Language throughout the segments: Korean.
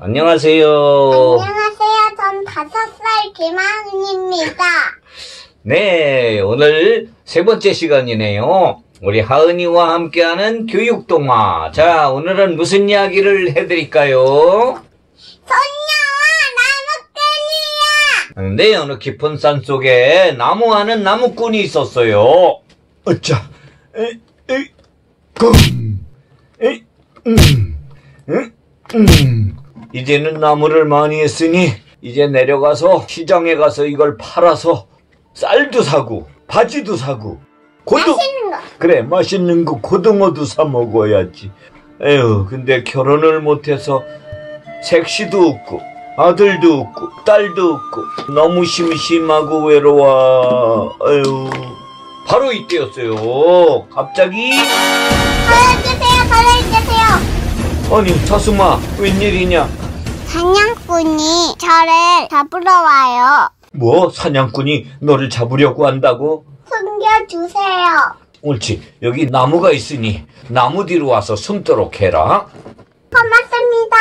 안녕하세요. 안녕하세요. 전 5살 김하은입니다. 네, 오늘 세 번째 시간이네요. 우리 하은이와 함께하는 교육동화. 자, 오늘은 무슨 이야기를 해드릴까요? 손녀와 나무꾼이야. 네, 어느 깊은 산 속에 나무하는 나무꾼이 있었어요. 어짜, 이제는 나무를 많이 했으니 이제 내려가서 시장에 가서 이걸 팔아서 쌀도 사고 바지도 사고 맛있는 거. 그래, 맛있는 거 고등어도 사 먹어야지. 에휴, 근데 결혼을 못해서 색시도 없고 아들도 없고 딸도 없고 너무 심심하고 외로워. 에휴, 바로 이때였어요. 갑자기 걸어주세요. 아니, 사슴아, 웬일이냐? 사냥꾼이 저를 잡으러 와요. 뭐? 사냥꾼이 너를 잡으려고 한다고? 숨겨주세요. 옳지, 여기 나무가 있으니 나무 뒤로 와서 숨도록 해라. 고맙습니다.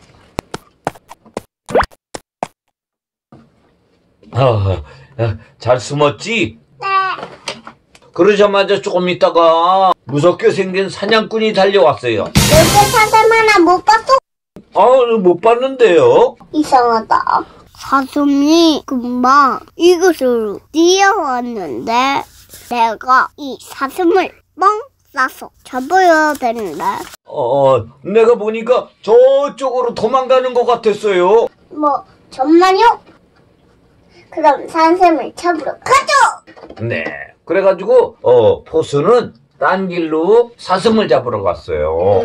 잘 숨었지? 네. 그러자마자 조금 있다가 무섭게 생긴 사냥꾼이 달려왔어요. 여기 사슴 하나 못 봤어? 못 봤는데요? 이상하다. 사슴이 금방 이곳으로 뛰어왔는데 내가 이 사슴을 뻥 쏴서 잡아야 되는데 내가 보니까 저쪽으로 도망가는 것 같았어요. 뭐 정말요? 그럼 사슴을 잡으러 가죠. 네, 그래가지고 포수는 딴 길로 사슴을 잡으러 갔어요.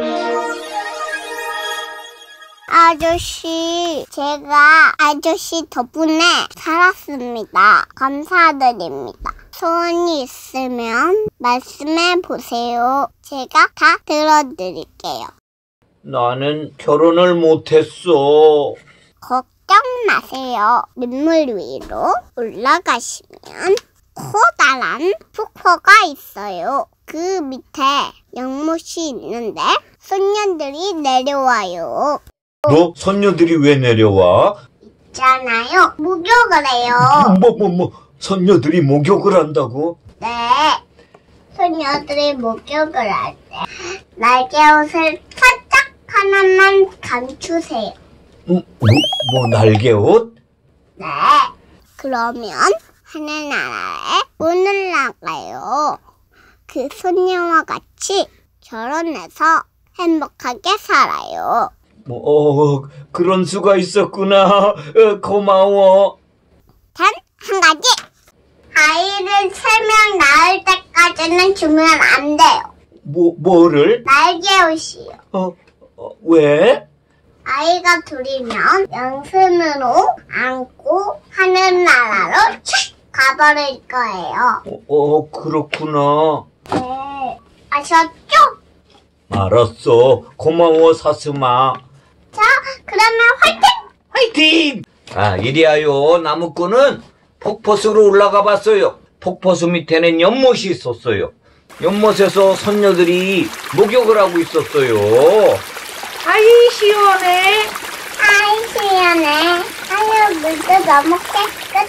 아저씨, 제가 아저씨 덕분에 살았습니다. 감사드립니다. 소원이 있으면 말씀해 보세요. 제가 다 들어드릴게요. 나는 결혼을 못했어. 걱정 마세요. 민물 위로 올라가시면 커다란 폭포가 있어요. 그 밑에 연못이 있는데 소년들이 내려와요. 뭐? 선녀들이 왜 내려와? 있잖아요. 목욕을 해요. 선녀들이 목욕을 한다고? 네. 소녀들이 목욕을 할 때 날개옷을 살짝 하나만 감추세요. 뭐 날개옷? 네. 그러면 하늘나라에 올라가요. 그 소녀와 같이 결혼해서 행복하게 살아요. 그런 수가 있었구나. 고마워. 단 한 가지. 아이를 3명 낳을 때까지는 주면 안 돼요. 뭐를? 날개옷이요. 왜? 아이가 둘이면 양손으로 안고 하늘나라로 촥 가버릴 거예요. 그렇구나. 네. 아셨죠? 알았어. 고마워, 사슴아. 자, 그러면 화이팅! 화이팅! 이리하여 나무꾼은 폭포수로 올라가 봤어요. 폭포수 밑에는 연못이 있었어요. 연못에서 선녀들이 목욕을 하고 있었어요. 아이 시원해. 아이 시원해. 아유, 물도 너무 깨끗해.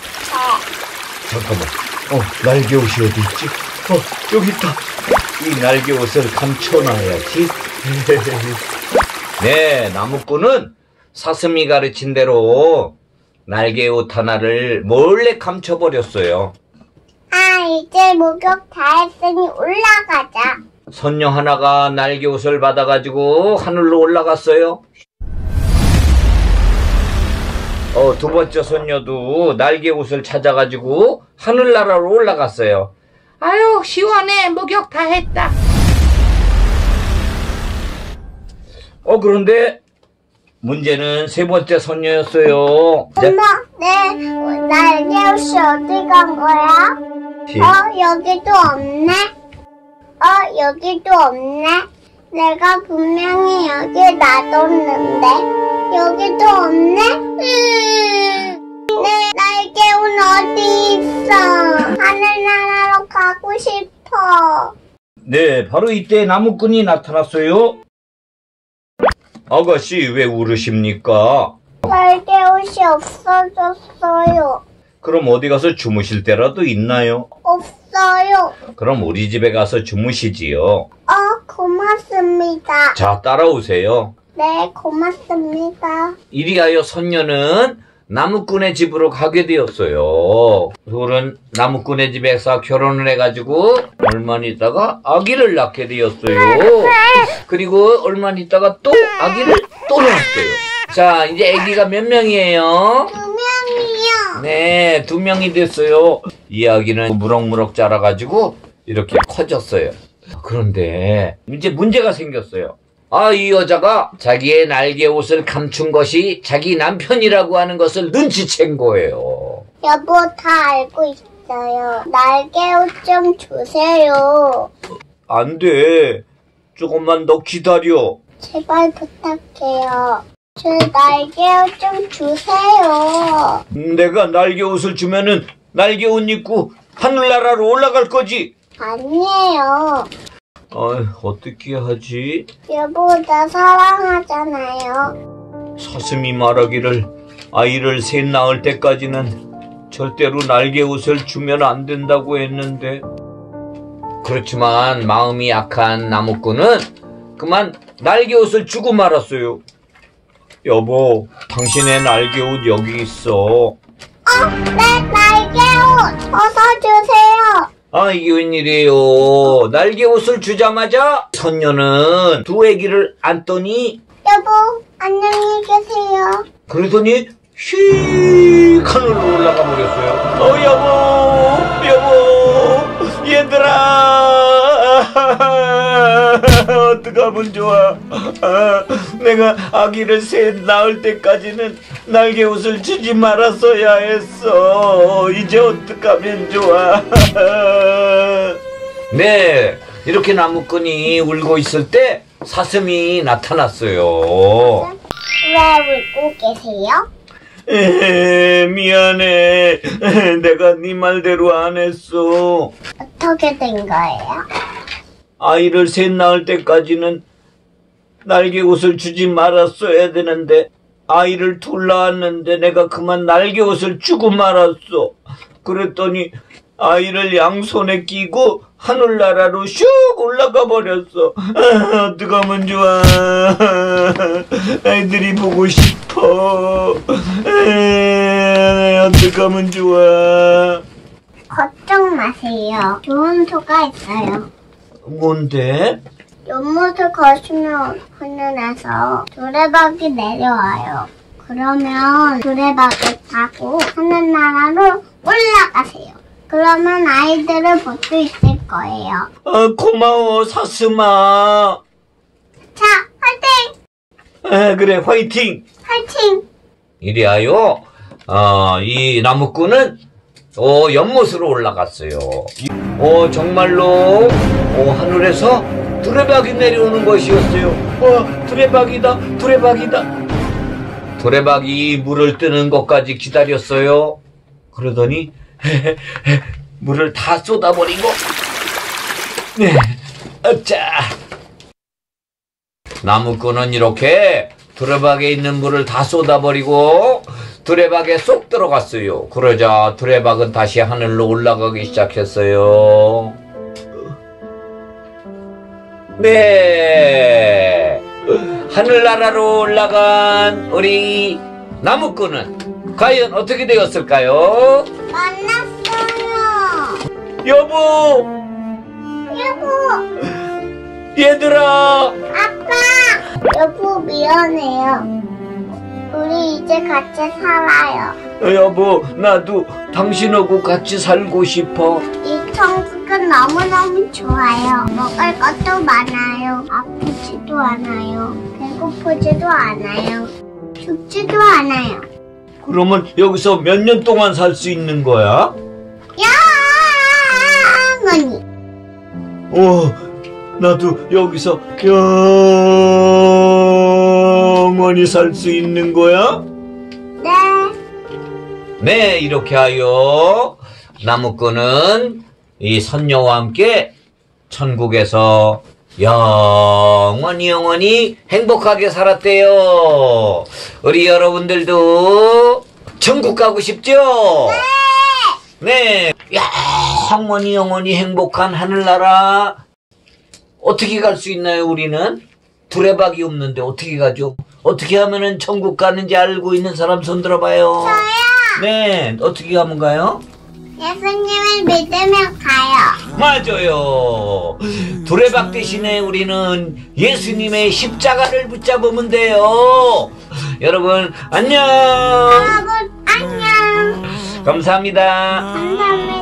잠깐만. 날개옷이 어디 있지? 여기 있다. 이 날개옷을 감춰놔야지. 네, 나무꾼은 사슴이 가르친 대로 날개옷 하나를 몰래 감춰버렸어요. 이제 목욕 다 했으니 올라가자. 선녀 하나가 날개옷을 받아가지고 하늘로 올라갔어요. 두 번째 선녀도 날개옷을 찾아가지고 하늘나라로 올라갔어요. 아유 시원해. 목욕 다 했다. 그런데 문제는 세 번째 선녀였어요. 엄마, 내 날개옷이 어디 간 거야? 여기도 없네. 여기도 없네. 내가 분명히 여기 놔뒀는데 여기도 없네. 내 날개옷 어디 있어? 하늘나라로 가고 싶어. 네, 바로 이때 나무꾼이 나타났어요. 아가씨, 왜 울으십니까? 날개옷이 없어졌어요. 그럼 어디 가서 주무실 때라도 있나요? 없어요. 그럼 우리 집에 가서 주무시지요. 고맙습니다. 자, 따라오세요. 네, 고맙습니다. 이리하여 선녀는 나무꾼의 집으로 가게 되었어요. 둘은 나무꾼의 집에서 결혼을 해가지고 얼마 있다가 아기를 낳게 되었어요. 그리고 얼마 있다가 또 아기를 또 낳았어요. 자, 이제 아기가 몇 명이에요? 2명이요. 네, 2명이 됐어요. 이 아기는 무럭무럭 자라가지고 이렇게 커졌어요. 그런데 이제 문제가 생겼어요. 이 여자가 자기의 날개 옷을 감춘 것이 자기 남편이라고 하는 것을 눈치챈 거예요. 여보, 다 알고 있어요. 날개옷 좀 주세요. 안 돼. 조금만 더 기다려. 제발 부탁해요. 제 날개옷 좀 주세요. 내가 날개 옷을 주면은 날개 옷 입고 하늘나라로 올라갈 거지. 아니에요. 어떻게 하지? 여보, 나 사랑하잖아요. 사슴이 말하기를 아이를 셋 낳을 때까지는 절대로 날개 옷을 주면 안 된다고 했는데, 그렇지만 마음이 약한 나무꾼은 그만 날개 옷을 주고 말았어요. 여보, 당신의 날개 옷 여기 있어. 네, 날개옷 어서 주세요. 이게 웬일이에요. 날개 옷을 주자마자 선녀는 두 애기를 안더니, 여보, 안녕히 계세요. 그러더니 휙 하늘로 올라가 버렸어요. 여보, 얘들아, 어떡하면 좋아. 내가 아기를 셋 낳을 때까지는 날개 옷을 주지 말았어야 했어. 이제 어떡하면 좋아. 네, 이렇게 나무꾼이 울고 있을 때 사슴이 나타났어요. 왜 울고 계세요? 미안해. 내가 네 말대로 안 했어. 어떻게 된 거예요? 아이를 셋 낳을 때까지는 날개 옷을 주지 말았어야 되는데, 아이를 둘 낳았는데 내가 그만 날개 옷을 주고 말았어. 그랬더니 아이를 양손에 끼고 하늘나라로 슉 올라가 버렸어. 어떡하면 좋아. 아이들이 보고 싶어. 어떡하면 좋아. 걱정 마세요. 좋은 소가 있어요. 뭔데? 연못을 거시면 하늘에서 두레박이 내려와요. 그러면 두레박을 타고 하늘나라로 올라가세요. 그러면 아이들을 볼 수 있을 거예요. 고마워, 사슴아. 자, 화이팅! 그래, 화이팅! 화이팅! 이리하여 이 나무꾼은 연못으로 올라갔어요. 정말로 하늘에서 두레박이 내려오는 것이었어요. 두레박이다, 두레박이다. 두레박이 물을 뜨는 것까지 기다렸어요. 그러더니 물을 다 쏟아버리고, 네, 자, 나무꾼은 이렇게 두레박에 있는 물을 다 쏟아버리고 두레박에 쏙 들어갔어요. 그러자 두레박은 다시 하늘로 올라가기 시작했어요. 네, 하늘나라로 올라간 우리 나무꾼은 과연 어떻게 되었을까요? 만났어요. 여보, 얘들아. 아빠! 여보, 미안해요. 우리 이제 같이 살아요. 여보, 나도 당신하고 같이 살고 싶어. 이 천국은 너무너무 좋아요. 먹을 것도 많아요. 아프지도 않아요. 배고프지도 않아요. 춥지도 않아요. 그러면 여기서 몇 년 동안 살 수 있는 거야? 영원히. 나도 여기서 영원히 살 수 있는 거야? 네. 네, 이렇게 하여 나무꾼은 이 선녀와 함께 천국에서 영원히 행복하게 살았대요. 우리 여러분들도 천국 가고 싶죠? 네. 영원히 행복한 하늘나라 어떻게 갈 수 있나요? 우리는 두레박이 없는데 어떻게 가죠? 어떻게 하면은 천국 가는지 알고 있는 사람 손 들어봐요. 저요. 네, 어떻게 하면 가요? 예수님을 믿으면 가요. 맞아요. 두레박 대신에 우리는 예수님의 십자가를 붙잡으면 돼요. 여러분 안녕. 여러분 안녕. 감사합니다. 감사합니다.